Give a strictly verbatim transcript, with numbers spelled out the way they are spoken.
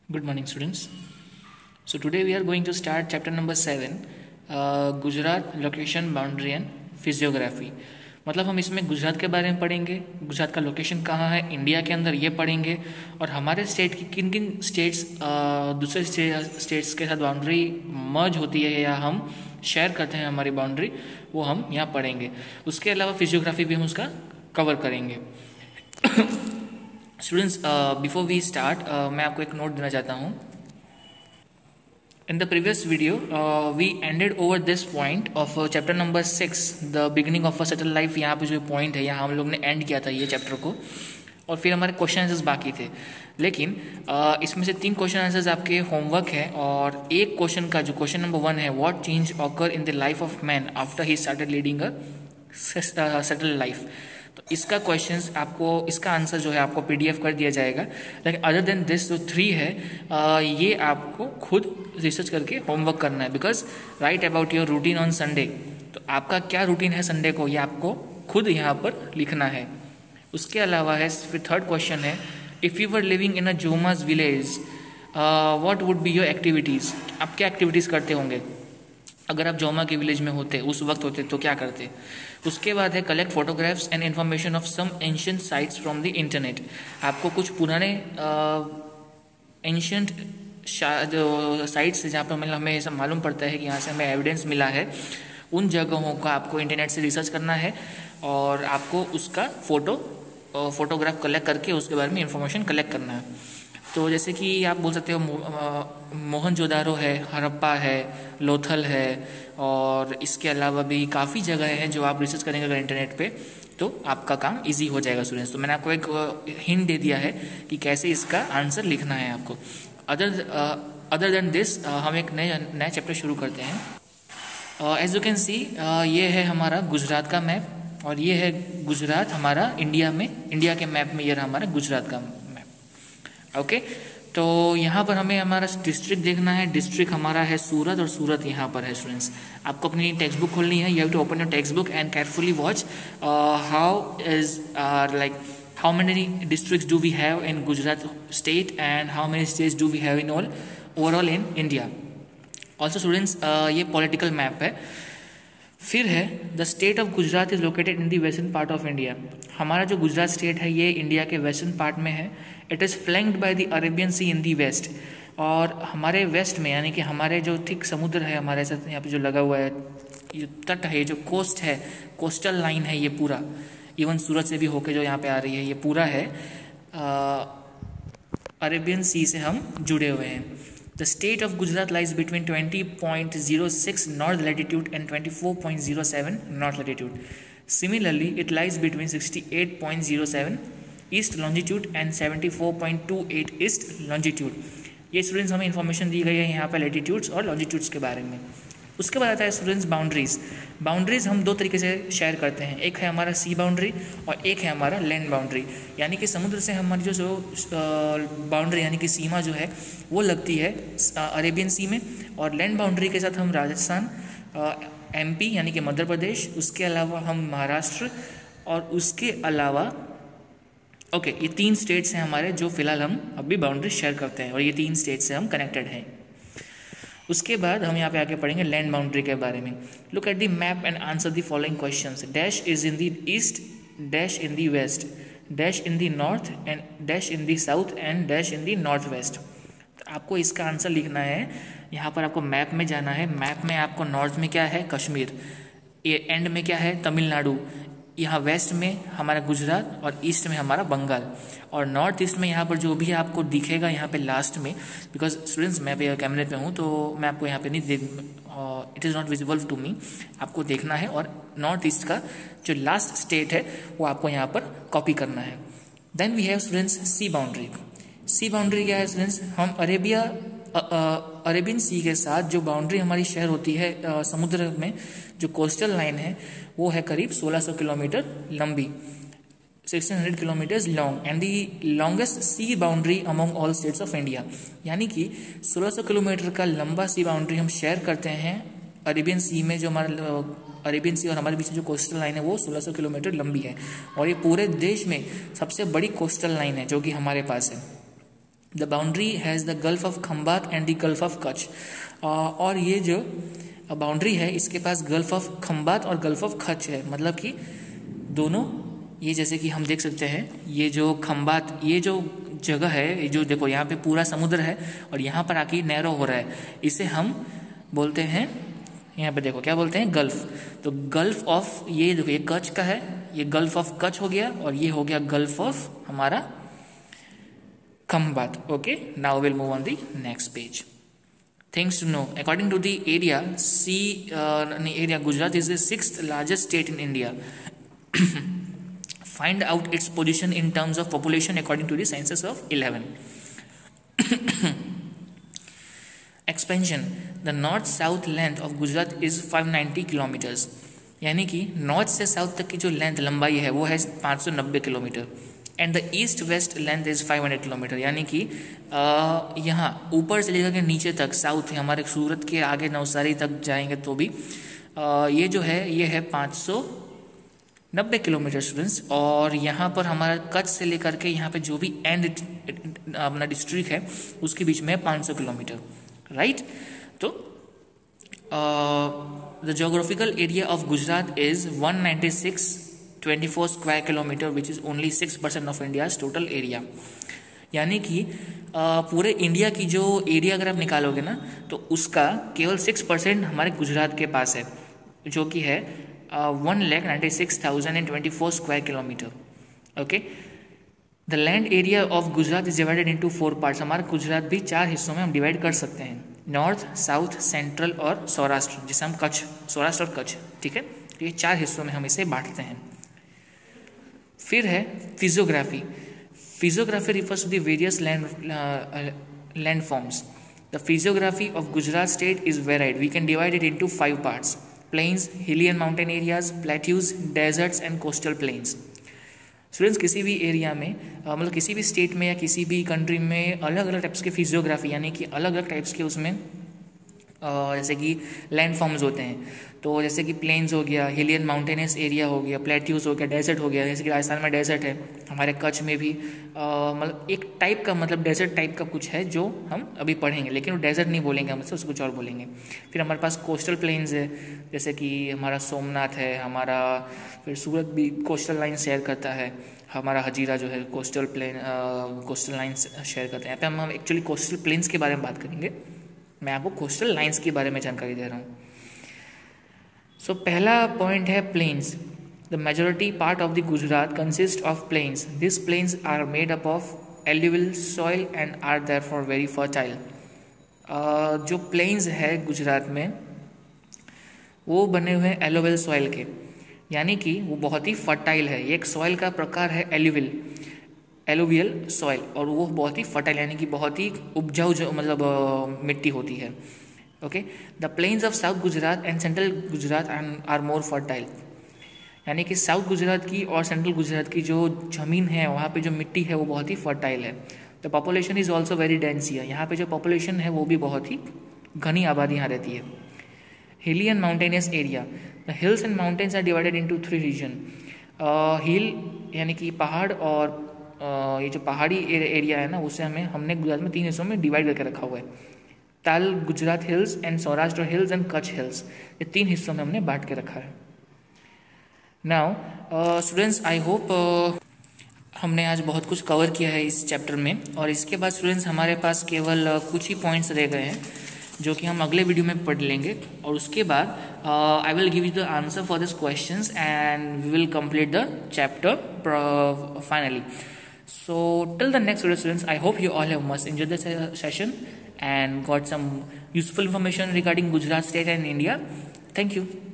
Good morning, students. So today we are going to start chapter number seven, uh, Gujarat location boundary and physiography. मतलब हम इसमें गुजरात के बारे में पढ़ेंगे, गुजरात का लोकेशन कहाँ है इंडिया के अंदर ये पढ़ेंगे, और हमारे स्टेट की किन किन स्टेट्स दूसरे स्टेट्स के साथ बाउंड्री मर्ज होती है या हम शेयर करते हैं हमारी बाउंड्री, वो हम यहाँ पढ़ेंगे। उसके अलावा फिजियोग्राफी भी हम उसका कवर करेंगे। स्टूडेंट्स, बिफोर वी स्टार्ट मैं आपको एक नोट देना चाहता हूँ। In the previous video, uh, we ended over this point of uh, chapter number six, the beginning of a settled life। यहाँ पे जो point है, यहाँ हम लोग ने end किया था ये chapter को, और फिर हमारे क्वेश्चन आंसर्स बाकी थे। लेकिन uh, इसमें से तीन क्वेश्चन आंसर्स आपके होमवर्क है, और एक क्वेश्चन का जो क्वेश्चन नंबर वन है, what change occur in the life of man after he started leading a settled life. तो इसका क्वेश्चंस आपको, इसका आंसर जो है आपको पीडीएफ कर दिया जाएगा। लेकिन अदर देन दिस जो थ्री है, आ, ये आपको खुद रिसर्च करके होमवर्क करना है। Because write about your routine on Sunday, तो आपका क्या रूटीन है संडे को, ये आपको खुद यहाँ पर लिखना है। उसके अलावा है फिर थर्ड क्वेश्चन है, if you were living in a जोमाज village what would be your activities. आप क्या एक्टिविटीज़ करते होंगे अगर आप जोमा के विलेज में होते, उस वक्त होते, तो क्या करते। उसके बाद है collect photographs and information of some ancient sites from the internet. आपको कुछ पुराने एंशियंट जो साइट्स है जहाँ पर मतलब हमें ऐसा मालूम पड़ता है कि यहाँ से हमें एविडेंस मिला है, उन जगहों का आपको इंटरनेट से रिसर्च करना है, और आपको उसका फ़ोटो फोटोग्राफ कलेक्ट करके उसके बारे में इंफॉर्मेशन कलेक्ट करना है। तो जैसे कि आप बोल सकते हो मोहनजोदारो है, हड़प्पा है, लोथल है, और इसके अलावा भी काफ़ी जगह हैं जो आप रिसर्च करेंगे अगर इंटरनेट पे, तो आपका काम इजी हो जाएगा स्टूडेंट्स। तो मैंने आपको एक हिंट दे दिया है कि कैसे इसका आंसर लिखना है आपको। अदर अदर देन दिस हम एक नए नया चैप्टर शुरू करते हैं। एज यू कैन सी, ये है हमारा गुजरात का मैप, और ये है गुजरात हमारा इंडिया में, इंडिया के मैप में ये रहा हमारा गुजरात का मैप। Okay okay? तो यहाँ पर हमें हमारा डिस्ट्रिक्ट देखना है। डिस्ट्रिक्ट हमारा है सूरत, और सूरत यहाँ पर है स्टूडेंट्स। आपको अपनी टेक्स्ट बुक खोलनी है। You have to open your text book and carefully watch how is like how many districts do we have in Gujarat state and how many states do we have in all overall in India. Also students, ये political map है। फिर है the state of Gujarat is located in the western part of India. हमारा जो Gujarat state है ये India के western part में है। It is flanked by the Arabian sea in the west, और हमारे वेस्ट में यानी कि हमारे जो थिक समुद्र है हमारे साथ यहाँ पे जो लगा हुआ है, ये तट है, जो कोस्ट है, कोस्टल लाइन है, ये पूरा इवन सूरत से भी होके जो यहाँ पे आ रही है, ये पूरा है अरेबियन सी से हम जुड़े हुए हैं। The state of Gujarat lies between twenty point zero six north latitude and twenty-four point zero seven north latitude. Similarly, it lies between sixty-eight point zero seven east longitude and seventy-four point two eight east longitude. ये students हमें information दी गई है यहाँ पर latitudes और longitudes के बारे में। उसके बाद आता है स्टूडेंट्स बाउंड्रीज। बाउंड्रीज हम दो तरीके से शेयर करते हैं, एक है हमारा सी बाउंड्री और एक है हमारा लैंड बाउंड्री। यानी कि समुद्र से हमारी जो जो बाउंड्री यानी कि सीमा जो है वो लगती है अरेबियन सी में, और लैंड बाउंड्री के साथ हम राजस्थान, एमपी यानी कि मध्य प्रदेश, उसके अलावा हम महाराष्ट्र, और उसके अलावा ओके okay, ये तीन स्टेट्स हैं हमारे जो फिलहाल हम अभी बाउंड्री शेयर करते हैं, और ये तीन स्टेट से हम कनेक्टेड हैं। उसके बाद हम यहाँ पे आके पढ़ेंगे लैंड बाउंड्री के बारे में। Look at the map and answer the following questions. Dash is in the east, dash in the west, dash in the north and dash in the south and dash in the north west. तो आपको इसका answer लिखना है। यहाँ पर आपको map में जाना है। मैप में आपको नॉर्थ में क्या है, कश्मीर, ये एंड में क्या है, तमिलनाडु, यहाँ वेस्ट में हमारा गुजरात, और ईस्ट में हमारा बंगाल, और नॉर्थ ईस्ट में यहाँ पर जो भी आपको दिखेगा यहाँ पे लास्ट में, बिकॉज स्टूडेंट्स मैं पे कैमरे पे हूँ तो मैं आपको यहाँ पे नहीं देख, it is not visible to me, आपको देखना है, और नॉर्थ ईस्ट का जो लास्ट स्टेट है वो आपको यहाँ पर कॉपी करना है। Then we have students sea boundary. Sea boundary क्या है स्टूडेंट्स, हम अरेबिया अरेबियन सी के साथ जो बाउंड्री हमारी शेयर होती है आ, समुद्र में, जो कोस्टल लाइन है वो है करीब सोलह सौ किलोमीटर लंबी, सोलह सौ kilometres long, and the longest sea boundary among all states of India. यानी कि सोलह सौ किलोमीटर का लंबा सी बाउंड्री हम शेयर करते हैं अरेबियन सी में। जो हमारा अरेबियन सी और हमारे बीच में जो कोस्टल लाइन है वो सोलह सौ किलोमीटर लंबी है, और ये पूरे देश में सबसे बड़ी कोस्टल लाइन है जो कि हमारे पास है। The boundary has the gulf of Khambhat and the gulf of Kutch. और ये जो बाउंड्री है इसके पास गल्फ ऑफ खंबात और गल्फ ऑफ कच्छ है, मतलब कि दोनों, ये जैसे कि हम देख सकते हैं ये जो खंबात, ये जो जगह है, ये जो देखो यहाँ पे पूरा समुद्र है और यहाँ पर आके नैरो हो रहा है, इसे हम बोलते हैं, यहाँ पे देखो क्या बोलते हैं, गल्फ। तो गल्फ ऑफ, ये देखो ये कच्छ का है, ये गल्फ ऑफ कच्छ हो गया और ये हो गया गल्फ ऑफ हमारा Khambhat. Okay, now will move on the next page. Things to know. According to the area, sea uh, area, Gujarat is the sixth largest state in India. Find out its position in terms of population according to the census of eleven. Expansion. The north-south length of Gujarat is five hundred ninety kilometers. यानी कि north से south तक की जो length लंबाई है वो है पाँच सौ नब्बे kilometre. And the east west length is five hundred kilometre. यानी कि यहाँ ऊपर से लेकर के नीचे तक साउथ है, हमारे सूरत के आगे नवसारी तक जाएंगे तो भी आ, ये जो है ये है पाँच सौ नब्बे किलोमीटर स्टूडेंट्स। और यहाँ पर हमारा कच्छ से लेकर के यहाँ पे जो भी एंड अपना डिस्ट्रिक्ट है उसके बीच में है पाँच सौ किलोमीटर, राइट। तो the geographical area of Gujarat is one ninety six twenty four square kilometre which is only six percent of India's total area. यानी कि पूरे इंडिया की जो एरिया अगर आप निकालोगे ना तो उसका केवल सिक्स परसेंट हमारे गुजरात के पास है, जो कि है one lakh ninety six thousand and twenty four square kilometre. Okay, the land area of Gujarat is divided into four parts. हमारा गुजरात भी चार हिस्सों में हम डिवाइड कर सकते हैं, नॉर्थ, साउथ, सेंट्रल और सौराष्ट्र, जिसे हम कच्छ, सौराष्ट्र और कच्छ, ठीक है। तो ये चार हिस्सों में हम इसे बांटते हैं। फिर है physiography. Physiography refers to the various land land forms. The physiography of Gujarat state is varied. We can divide it into five parts: plains, hilly and mountain areas, plateaus, deserts and coastal plains. Students, किसी भी area में मतलब किसी भी state में या किसी भी कंट्री में अलग अलग टाइप्स के फिजियोग्राफी, यानी कि अलग अलग टाइप्स के उसमें जैसे कि लैंड फॉर्म्स होते हैं। तो जैसे कि प्लेन्स हो गया, हिली एंड माउंटेनस एरिया हो गया, प्लेट्यूज हो गया, डेजर्ट हो गया, जैसे कि राजस्थान में डेजर्ट है, हमारे कच्छ में भी मतलब एक टाइप का मतलब डेजर्ट टाइप का कुछ है जो हम अभी पढ़ेंगे, लेकिन वो डेजर्ट नहीं बोलेंगे हम, उसको कुछ और बोलेंगे। फिर हमारे पास कोस्टल प्लेन्स है, जैसे कि हमारा सोमनाथ है, हमारा फिर सूरत भी कोस्टल लाइन शेयर करता है, हमारा हजीरा जो है coastal plain coastal lines share करते हैं। यहाँ पे हम एक्चुअली कोस्टल प्लेन्स के बारे में बात करेंगे, मैं आपको कोस्टल लाइन्स के बारे में जानकारी दे रहा हूँ। सो so, पहला पॉइंट है plains. The majority part of the Gujarat consist of plains. This plains are made up of alluvial soil and are therefore very fertile. जो प्लेन्स है गुजरात में वो बने हुए हैं एल्यूवियल सॉइल के, यानी कि वो बहुत ही फर्टाइल है। ये एक सॉइल का प्रकार है एल्यूवियल एलुवियल सॉइल, और वो बहुत ही फर्टाइल यानी कि बहुत ही उपजाऊ जो मतलब uh, मिट्टी होती है। Okay, the plains of south Gujarat and central Gujarat are more fertile. यानी कि साउथ गुजरात की और सेंट्रल गुजरात की जो ज़मीन है वहाँ पे जो मिट्टी है वो बहुत ही फर्टाइल है। The population is also very dense है। यहाँ पे जो पॉपुलेशन है वो भी बहुत ही घनी आबादी यहाँ रहती है। Hilly and mountainous area. The hills and mountains are divided into three region. Hill यानी कि पहाड़, और Uh, ये जो पहाड़ी एरिया है ना उसे हमें हमने गुजरात में तीन हिस्सों में डिवाइड करके रखा हुआ है। ताल Gujarat hills and Saurashtra hills and Kutch hills, ये तीन हिस्सों में हमने बांट के रखा है। नाउ स्टूडेंट्स, आई होप हमने आज बहुत कुछ कवर किया है इस चैप्टर में, और इसके बाद स्टूडेंट्स हमारे पास केवल uh, कुछ ही पॉइंट्स रह गए हैं जो कि हम अगले वीडियो में पढ़ लेंगे, और उसके बाद I will give you the answer for this questions and we will complete the chapter finally. So till the next video students, I hope you all have must enjoyed the session and got some useful information regarding Gujarat state and India. Thank you.